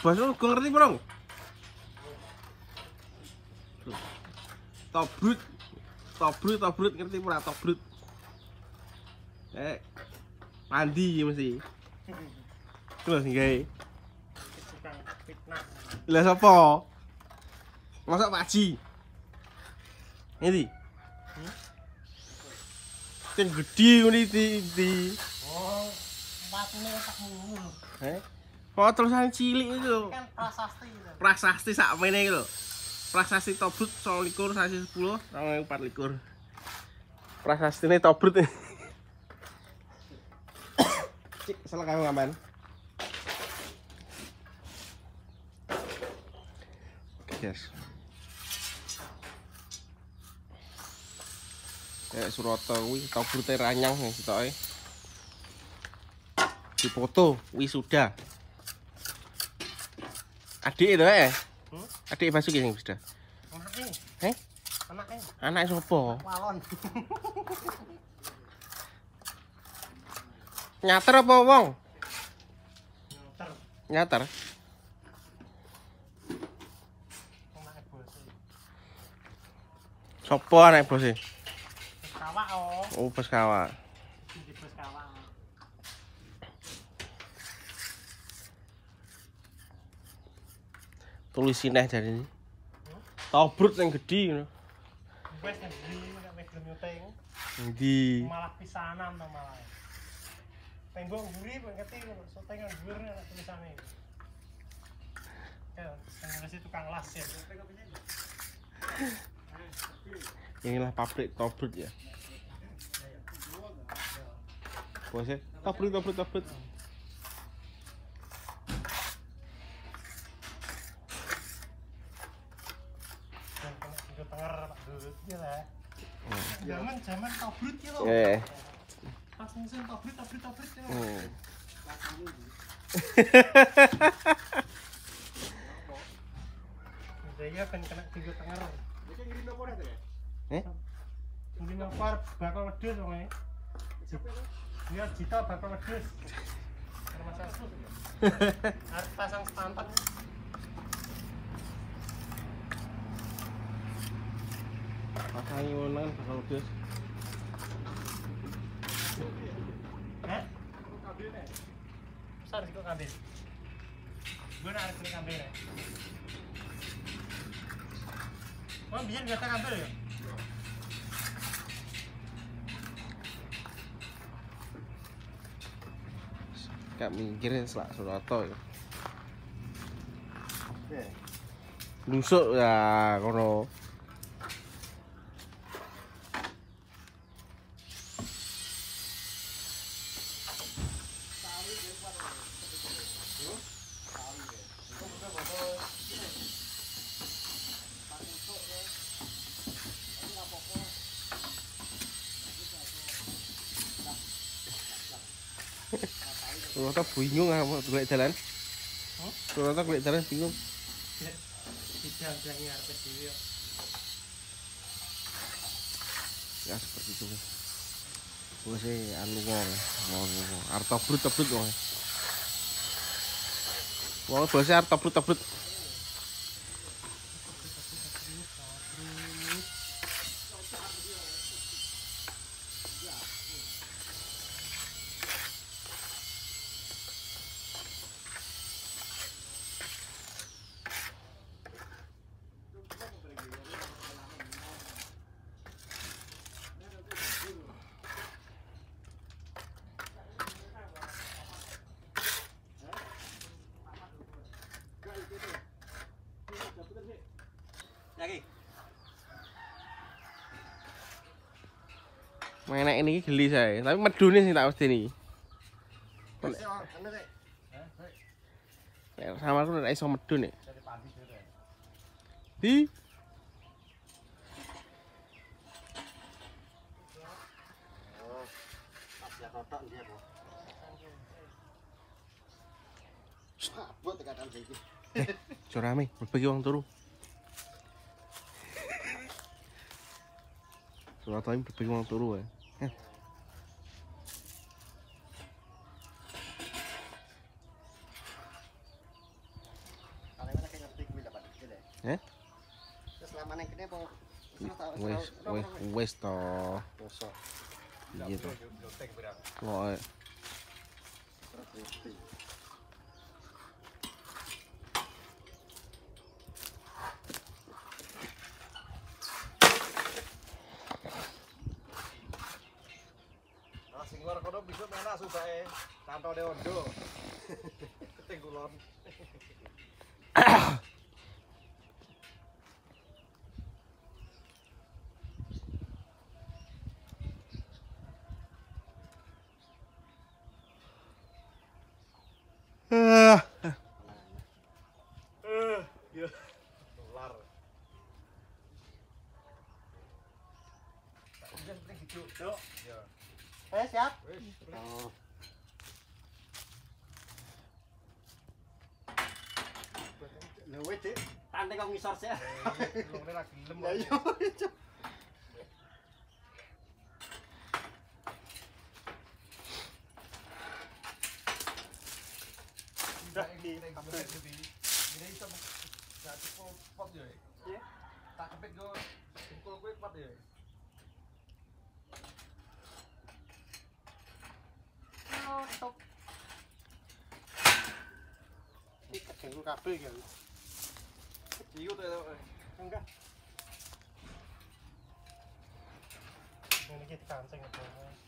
bahasa gue ngerti bro. Tobrut ngerti pura tobrut. Mandi mesti. Terus nggih. Lah sapa? Masak Pak Haji. Ngerti? Sing gedhi ngene iki. Oh, empatne tak ngono. Kok terusan cilik itu lho. Kan prasasti itu. Prasasti sakmene iki lho. Prasasti Tobrut 29 sasi 10 2024. Prasastine Tobrut. Cik, salah kamu aman. Oke, guys. Kayak Surata kuwi Tobrute ranyang sing sitoke. Dipoto wisuda. Adik itu Adik Basuki sing wisuda. Anake. Anake. Anake sapa? Walon. Nyater apa wong? Nyater. Anake bose. Sopo anak bose? Kawak oh. Oh, bos kawak. Bos kawak. Tulisine jare iki. Tobrut sing gedhi ngono. Wes sing gedhi nek wis nyuting. Endi? Malah pisanan to malah. Tembok mburi ngerti syuting nang dhuwur nek tulisane. Ya, sing tukang las ya. Inilah pabrik Tobrut ya. Bosnya Tobrut. Zaman Tobrut ki lho. Pas musim Tobrut ya. Saya kan kena tiga tenger. Iki ngrino apa rek ya? Ngrino bakal wedhus wong e. Dia Jita bakal wedhus. Masalah terus. Harus pasang standar. Pasangi wonan bakal wedhus. Besar sih kok kambil. Gue nak harus kambil ya. Oh, biar biasa kambil ya. Gak mikirin selak Surata ya. Nusuk ya kono. Surata bingung apa golek dalan? Surata golek dalan bingung. Tidak arep dhewe. Ya seperti itu. Wes anu wong arep Tobrut wong. Wong bose arep Tobrut. Menek ini geli saya, tapi medune sing tak wedeni. Sama aku nek iso medun nek. Di Curame, berbagi uang turu. Surata ini berbagi uang turu ya. Eh? Selama neng kene apa? Wes to. Gitu. Kok sing luar kono bisa enak subahe kantone ondo. Tengkulon. Ya. Ular. Tak udah penting hidup, Dok. Ya. Siap. Wis. Oh. Lho wis, Dik. Tante kok ngisor sih. Lungune lagi gelem. Ya yo. Udah iki kabeh iki. Ini iso gak cukup pot yo. Iya. Tak kepit go jempol kowe pot yo. Top. Iki kegenggu kabel iki. Ciu to. Enggak. Ini kita kancing apa?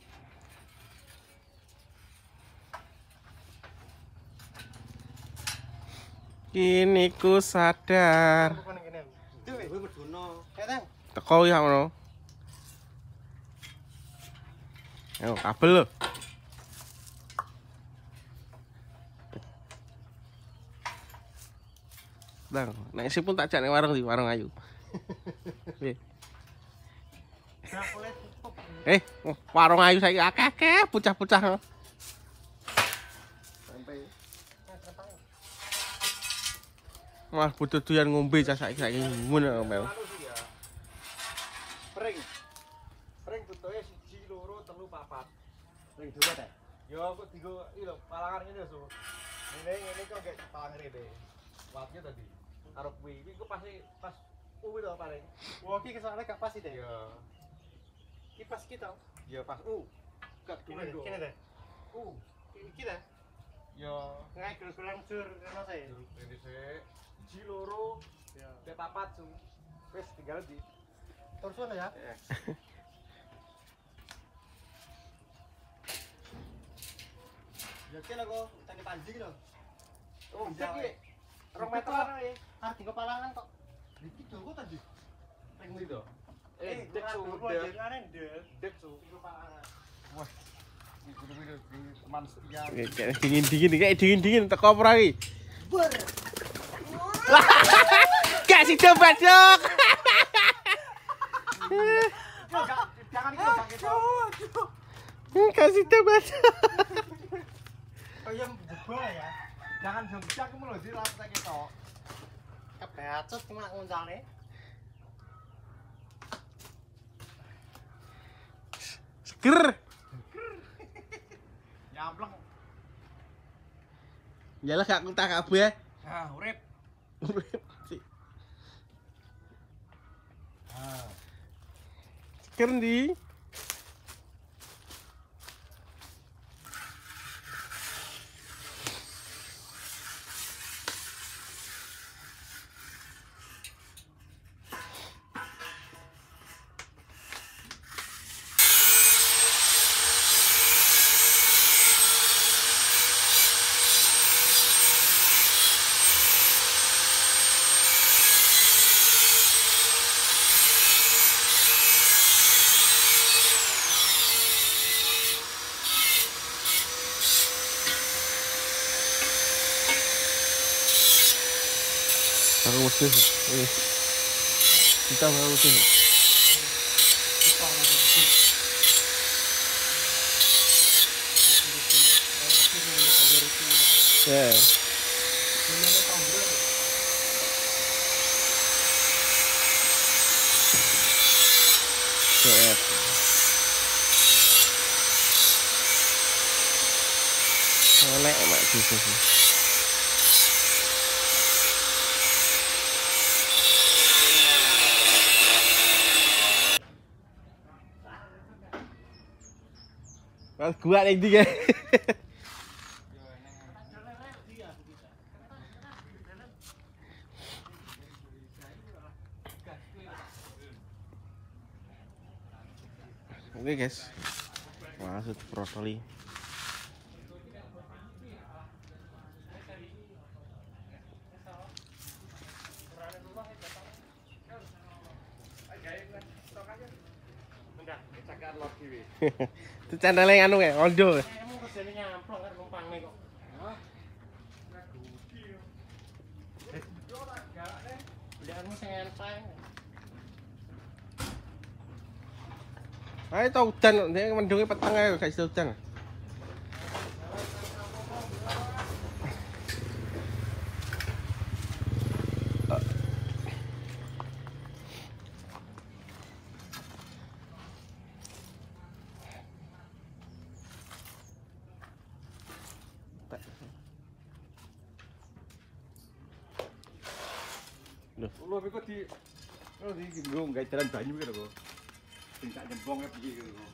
kini ku sadar. Bukan ngene. Itu kowe medono. Teng. Teko ya ngono. Ayo kabel lho. Bang, nek sipun tak jak ning warung di warung ayu. Piye? Boleh tutup. Warung ayu saiki akeh-akeh bocah-bocah. Sampai. Wah, butuh doyan ngombe cah saiki ngono mel. Pring. Pring tutuke 1 2 3 4. Ring dua ta? Yo kok digo iki lho palangan ngene lho. Ngene kok gak palangan rene. Watnya tadi. Karo kuwi kok pas kuwi to paling. Wah, iki kesalahan gak pas iki. Iya. Iki pas kita. Ya pas gak duwe kok. Kene ta? Iki ta? Ya Ngai kurang sur ngono sae. ini sik 1 2 Ya. 4 su. Wis tinggal di. Terus ya. Ya kene kok tane panji lho. Oh, Bisa, iki Rong 2 meter meter ana ae. Ah, tiga palangan kok. Iki joko ta, Ji? Ring ndi to? Dek su, Dek su. tiga palangan. Wah. Iki kudu teman setia. Kayak dingin-dingin teko apa lagi? Ber. Gak sih coba dok. Jangan itu gitu. Kasih coba. Kayak jebol ya. Jangan jongcak mu lho sih latek ketok. Kebacet cuma nguncalne. Seger. Nyampleng. Yalah gak kutak kabeh. Ah, urip. Seger ndi? Baru utuh. Kita baru utuh. Ya. Siap. Nek mak bisa sih. Gua ning ndi kae. Oke guys, masuk brokoli. Itu channelnya anu ya, Ondo. Emang kerjane nyamplok kan numpangne kok. Hah? Belianmu sing enteng. Ayo tau udan, dia mendungnya peteng aja, guys udan. Lho iku di nggo gawe dalan banyu iki lho. Sing tak nyembong piye iki lho.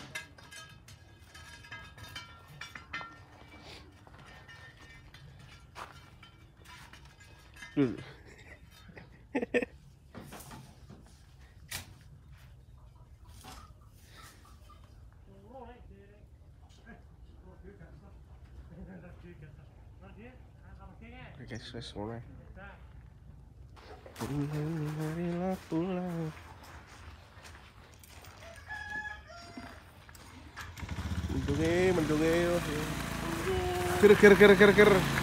Guys, wes mulai. Marilah pulang. Mendungi. Ger.